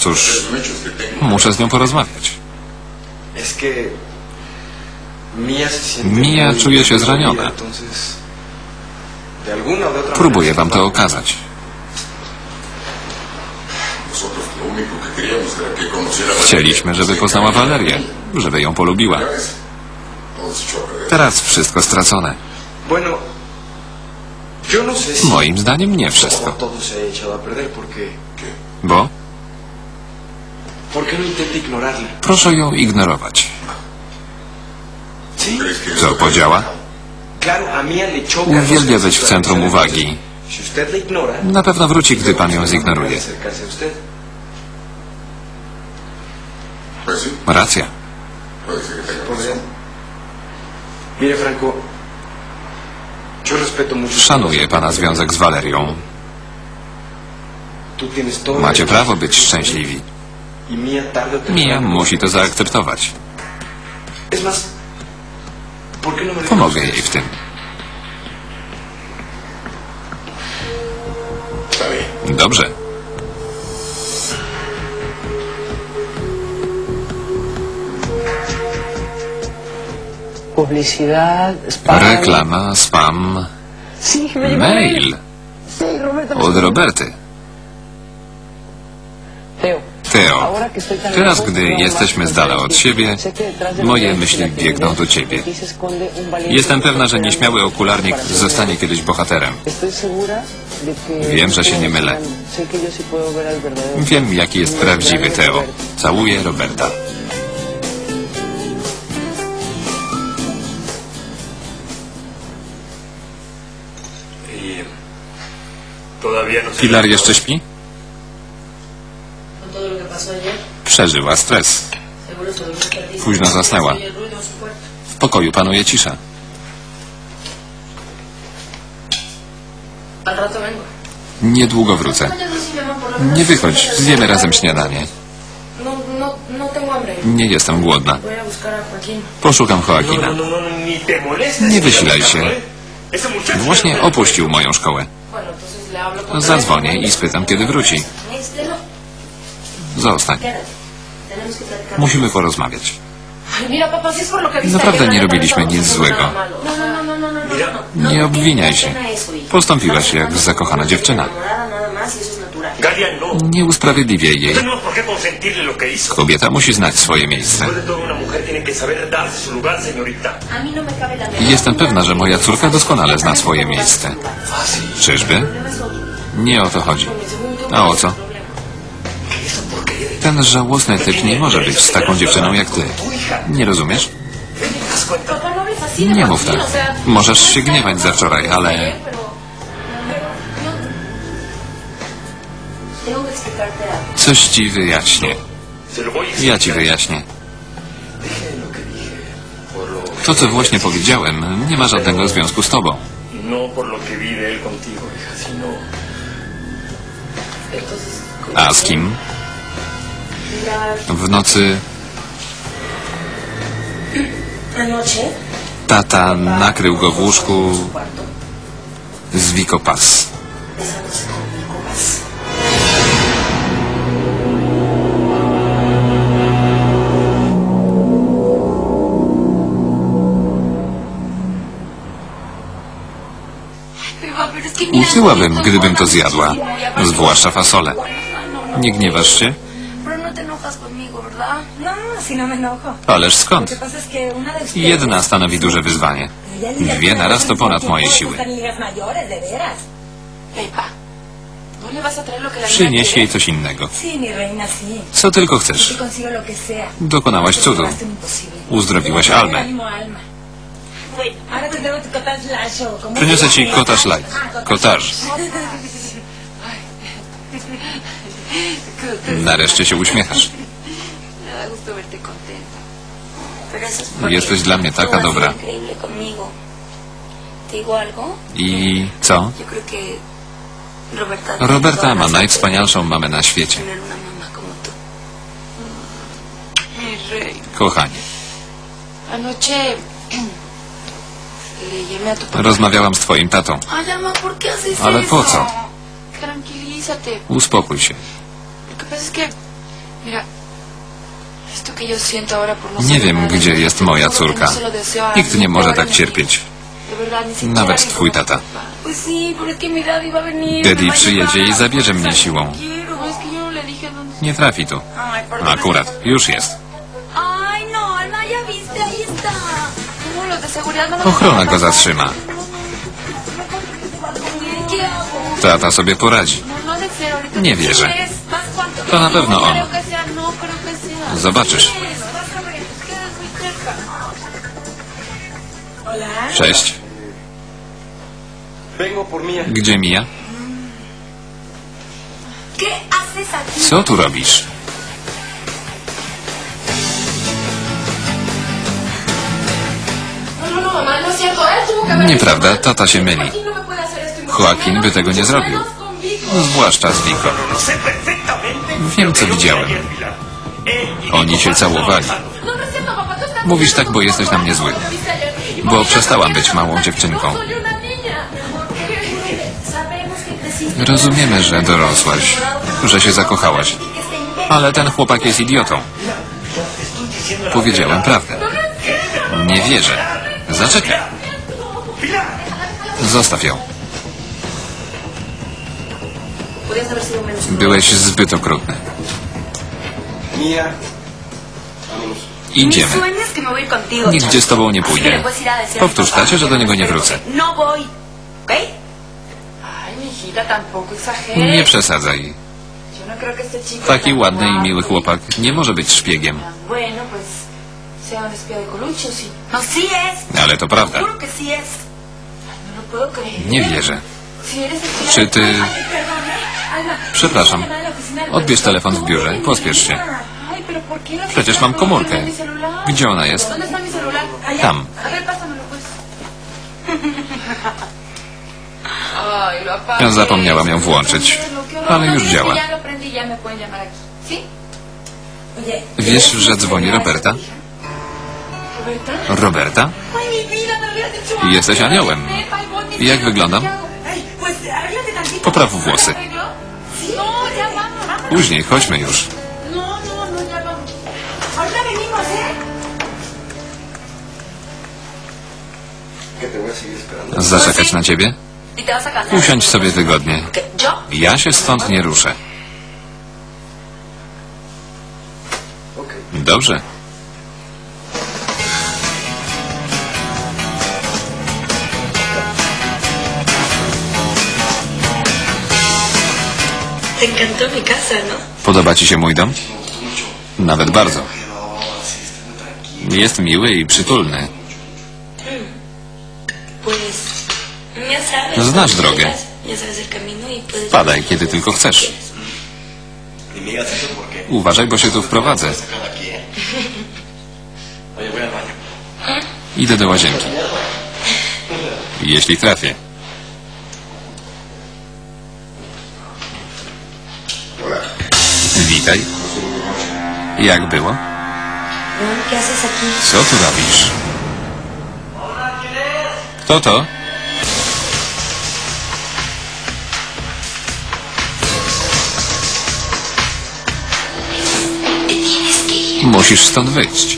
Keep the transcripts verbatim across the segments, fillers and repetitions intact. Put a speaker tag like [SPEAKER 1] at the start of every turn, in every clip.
[SPEAKER 1] Cóż, muszę z nią porozmawiać. Mia czuje się zraniona. Próbuję wam to okazać. Chcieliśmy, żeby poznała Walerię, żeby ją polubiła. Teraz wszystko stracone. Moim zdaniem nie wszystko. Bo? Proszę ją ignorować. Co, podziała? Uwielbia być w centrum uwagi. Na pewno wróci, gdy pan ją zignoruje. Racja. Szanuję pana związek z Walerią. Macie prawo być szczęśliwi. Mia musi to zaakceptować. Pomogę jej w tym. Dobrze. Reklama, spam, mail od Roberty. Teo, teraz gdy jesteśmy z dala od siebie, moje myśli biegną do ciebie. Jestem pewna, że nieśmiały okularnik zostanie kiedyś bohaterem. Wiem, że się nie mylę. Wiem, jaki jest prawdziwy Teo. Całuję, Roberta. Pilar jeszcze śpi? Przeżyła stres. Późno zasnęła. W pokoju panuje cisza. Niedługo wrócę. Nie wychodź, zjemy razem śniadanie. Nie jestem głodna. Poszukam Joaquina. Nie wysilaj się. Właśnie opuścił moją szkołę. Zadzwonię i spytam, kiedy wróci. Zostań. Musimy porozmawiać. Naprawdę nie robiliśmy nic złego. Nie obwiniaj się. Postąpiłaś jak zakochana dziewczyna. Nie usprawiedliwiaj jej. Kobieta musi znać swoje miejsce. Jestem pewna, że moja córka doskonale zna swoje miejsce. Czyżby? Nie o to chodzi. A o co? Ten żałosny typ nie może być z taką dziewczyną jak ty. Nie rozumiesz? Nie mów tak. Możesz się gniewać za wczoraj, ale... Coś ci wyjaśnię. Ja ci wyjaśnię. To, co właśnie powiedziałem, nie ma żadnego związku z tobą. A z kim? W nocy... Tata nakrył go w łóżku z Vico Paz. Utyłabym, gdybym to zjadła, zwłaszcza fasolę. Nie gniewasz się? Ależ skąd? Jedna stanowi duże wyzwanie. Dwie naraz to ponad moje siły. Przynieś jej coś innego. Co tylko chcesz. Dokonałaś cudu. Uzdrowiłaś Almę. Przyniosę ci cottage light. Cottage. Nareszcie się uśmiechasz. Jesteś dla mnie taka dobra. I co? Roberta ma najwspanialszą mamę na świecie. Kochanie. Rozmawiałam z twoim tatą. Ale po co? Uspokój się. Nie wiem, gdzie jest moja córka. Nikt nie może tak cierpieć. Nawet twój tata. Daddy przyjedzie i zabierze mnie siłą. Nie trafi tu. Akurat, już jest. Ochrona go zatrzyma. Tata sobie poradzi. Nie wierzę. To na pewno on. Zobaczysz. Cześć. Gdzie Mia? Co tu robisz? Nieprawda, tata się myli. Joaquin by tego nie zrobił. Zwłaszcza z Vico. Wiem, co widziałem. Oni się całowali. Mówisz tak, bo jesteś na mnie zły. Bo przestałam być małą dziewczynką. Rozumiemy, że dorosłaś, że się zakochałaś. Ale ten chłopak jest idiotą. Powiedziałem prawdę. Nie wierzę. Zaczekaj. Zostaw ją. Byłeś zbyt okrutny. Idziemy. Nigdzie z tobą nie pójdę. Powtórz tacie, że do niego nie wrócę. Nie przesadzaj. Taki ładny i miły chłopak nie może być szpiegiem. Ale to prawda. Nie wierzę. Czy ty... Przepraszam. Odbierz telefon w biurze. Pospiesz się. Przecież mam komórkę. Gdzie ona jest? Tam. Ja zapomniałam ją włączyć. Ale już działa. Wiesz, że dzwoni Roberta? Roberta? Jesteś aniołem. Jak wyglądam? Popraw włosy. Później, chodźmy już. Zaczekać na ciebie? Usiądź sobie wygodnie. Ja się stąd nie ruszę. Dobrze. Podoba ci się mój dom? Nawet bardzo. Jest miły i przytulny. Znasz drogę. Wpadaj, kiedy tylko chcesz. Uważaj, bo się tu wprowadzę. Idę do łazienki. Jeśli trafię. Witaj. Jak było? Co tu robisz? Kto to? Musisz stąd wyjść.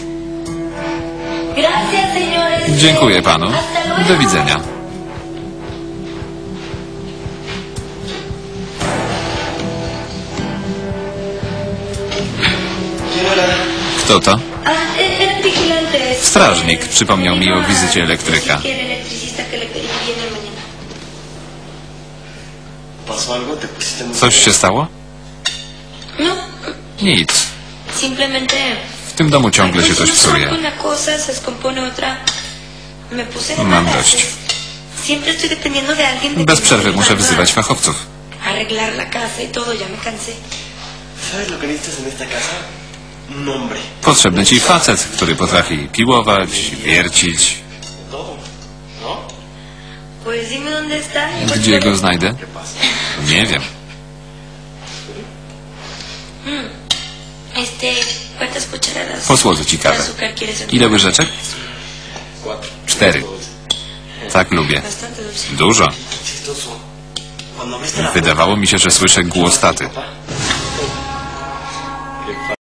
[SPEAKER 1] Dziękuję panu. Do widzenia. Kto to? Strażnik przypomniał mi o wizycie elektryka. Coś się stało? Nic. W tym domu ciągle się coś psuje. Mam dość. Bez przerwy muszę wzywać fachowców. Potrzebny ci facet, który potrafi piłować, wiercić. Gdzie go znajdę? Nie wiem. Posłodzę ci kawę. Ile łyżeczek? Cztery. Tak lubię. Dużo. Wydawało mi się, że słyszę głos taty.